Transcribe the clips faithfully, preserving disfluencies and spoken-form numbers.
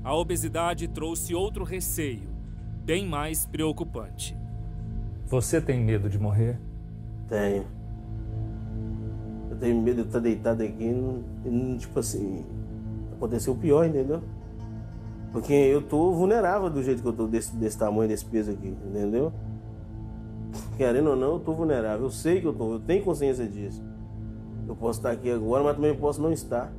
a obesidade trouxe outro receio, bem mais preocupante. Você tem medo de morrer? Tenho. Eu tenho medo de estar deitado aqui e, tipo assim, aconteceu o pior, entendeu? Porque eu tô vulnerável do jeito que eu tô, desse, desse tamanho, desse peso aqui, entendeu? Querendo ou não, eu tô vulnerável. Eu sei que eu tô, eu tenho consciência disso. Eu posso estar aqui agora, mas também posso não estar.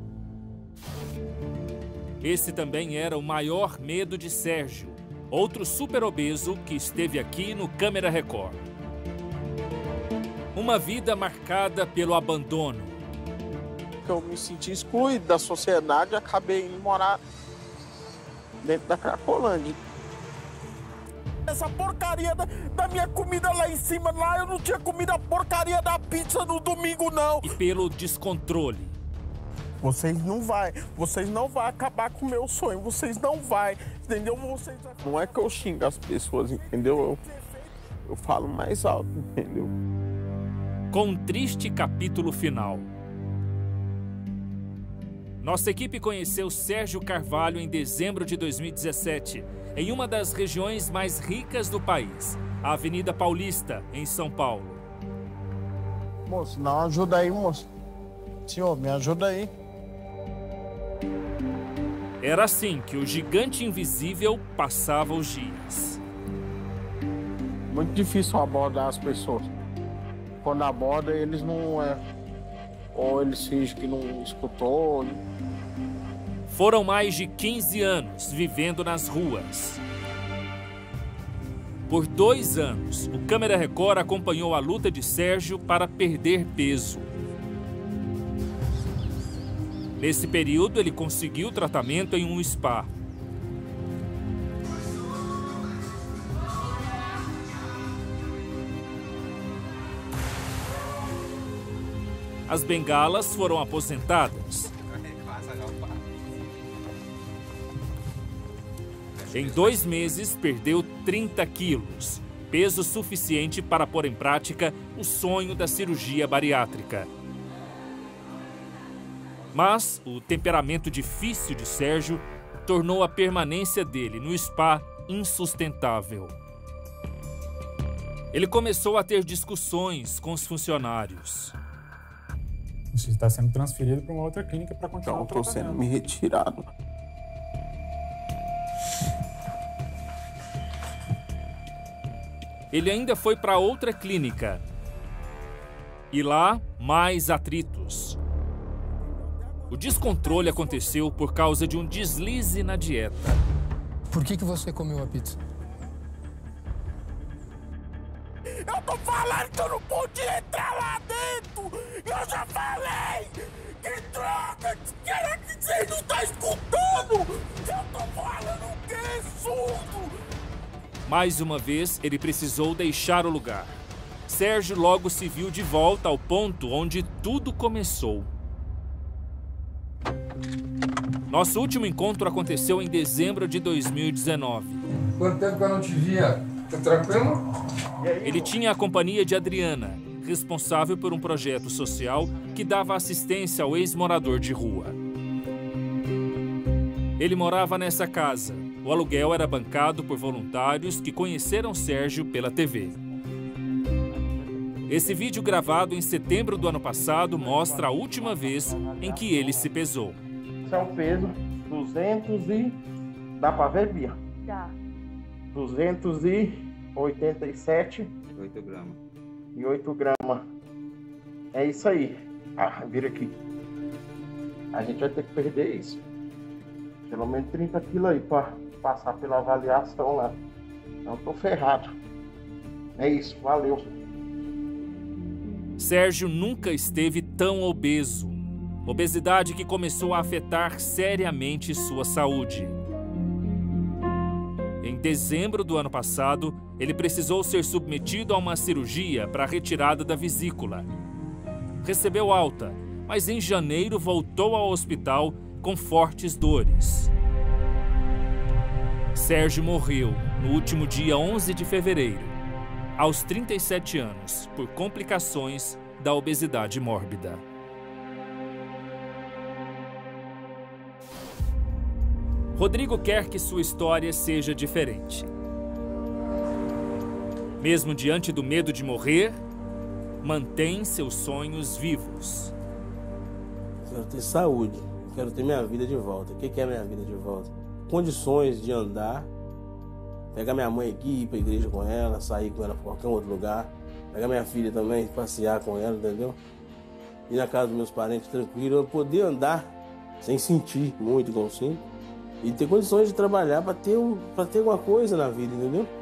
Esse também era o maior medo de Sérgio, outro super obeso que esteve aqui no Câmera Record. Uma vida marcada pelo abandono. Eu me senti excluído da sociedade e acabei indo morar dentro da Cracolândia. Essa porcaria da, da minha comida lá em cima, lá eu não tinha comido a porcaria da pizza no domingo, não. E pelo descontrole. Vocês não vai, vocês não vão acabar com o meu sonho, vocês não vai, entendeu? Vocês... Não é que eu xingo as pessoas, entendeu? Eu, eu falo mais alto, entendeu? Com um triste capítulo final. Nossa equipe conheceu Sérgio Carvalho em dezembro de dois mil e dezessete, em uma das regiões mais ricas do país, a Avenida Paulista, em São Paulo. Moço, não ajuda aí, moço. Senhor, me ajuda aí. Era assim que o gigante invisível passava os dias. Muito difícil abordar as pessoas. Quando aborda, eles não é... Ou eles fingem que não escutou. Foram mais de quinze anos vivendo nas ruas. Por dois anos, o Câmera Record acompanhou a luta de Sérgio para perder peso. Nesse período, ele conseguiu tratamento em um spa. As bengalas foram aposentadas. Em dois meses, perdeu trinta quilos, peso suficiente para pôr em prática o sonho da cirurgia bariátrica. Mas o temperamento difícil de Sérgio tornou a permanência dele no spa insustentável. Ele começou a ter discussões com os funcionários. Você está sendo transferido para uma outra clínica para continuar o tratamento. Estou sendo me retirado. Ele ainda foi para outra clínica. E lá, mais atritos. O descontrole aconteceu por causa de um deslize na dieta. Por que que você comeu a pizza? Eu tô falando que eu não podia entrar lá dentro! Eu já falei! Que droga! Será que você não tá escutando? Eu tô falando o quê, surdo? Mais uma vez, ele precisou deixar o lugar. Sérgio logo se viu de volta ao ponto onde tudo começou. Nosso último encontro aconteceu em dezembro de dois mil e dezenove. Quanto tempo que eu não te via? Tá tranquilo? Ele tinha a companhia de Adriana, responsável por um projeto social que dava assistência ao ex-morador de rua. Ele morava nessa casa. O aluguel era bancado por voluntários que conheceram Sérgio pela T V. Esse vídeo gravado em setembro do ano passado mostra a última vez em que ele se pesou. Esse é o peso, duzentos e... Dá pra ver, Bia? Dá. duzentos e oitenta e sete. oito gramas. E oito gramas. É isso aí. Ah, vira aqui. A gente vai ter que perder isso. Pelo menos trinta quilos aí pra passar pela avaliação lá. Então tô ferrado. É isso, valeu. Sérgio nunca esteve tão obeso. Obesidade que começou a afetar seriamente sua saúde. Em dezembro do ano passado, ele precisou ser submetido a uma cirurgia para a retirada da vesícula. Recebeu alta, mas em janeiro voltou ao hospital com fortes dores. Sérgio morreu no último dia onze de fevereiro, aos trinta e sete anos, por complicações da obesidade mórbida. Rodrigo quer que sua história seja diferente. Mesmo diante do medo de morrer, mantém seus sonhos vivos. Quero ter saúde, quero ter minha vida de volta. O que é minha vida de volta? Condições de andar, pegar minha mãe aqui, ir para a igreja com ela, sair com ela para qualquer outro lugar, pegar minha filha também, passear com ela, entendeu? Ir na casa dos meus parentes tranquilo, eu poder andar sem sentir muito igual sinto e ter condições de trabalhar para ter, um, para ter alguma coisa na vida, entendeu?